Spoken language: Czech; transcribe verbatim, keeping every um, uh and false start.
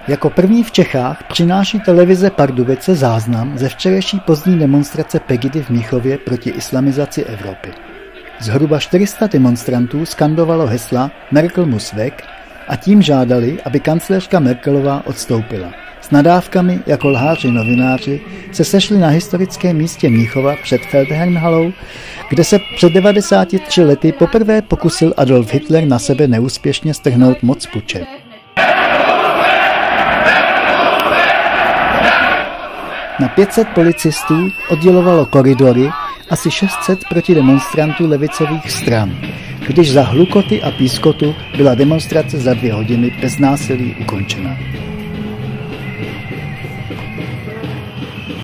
Jako první v Čechách přináší televize Pardubice záznam ze včerejší pozdní demonstrace Pegidy v Mnichově proti islamizaci Evropy. Zhruba čtyři sta demonstrantů skandovalo hesla Merkel muss weg a tím žádali, aby kancléřka Merkelová odstoupila. S nadávkami jako lháři novináři se sešli na historickém místě Mnichova před Feldherrnhalou, kde se před devadesáti třemi lety poprvé pokusil Adolf Hitler na sebe neúspěšně strhnout moc puče. Na pět set policistů oddělovalo koridory asi šest set protidemonstrantů levicových stran, když za hlukoty a pískotu byla demonstrace za dvě hodiny bez násilí ukončena.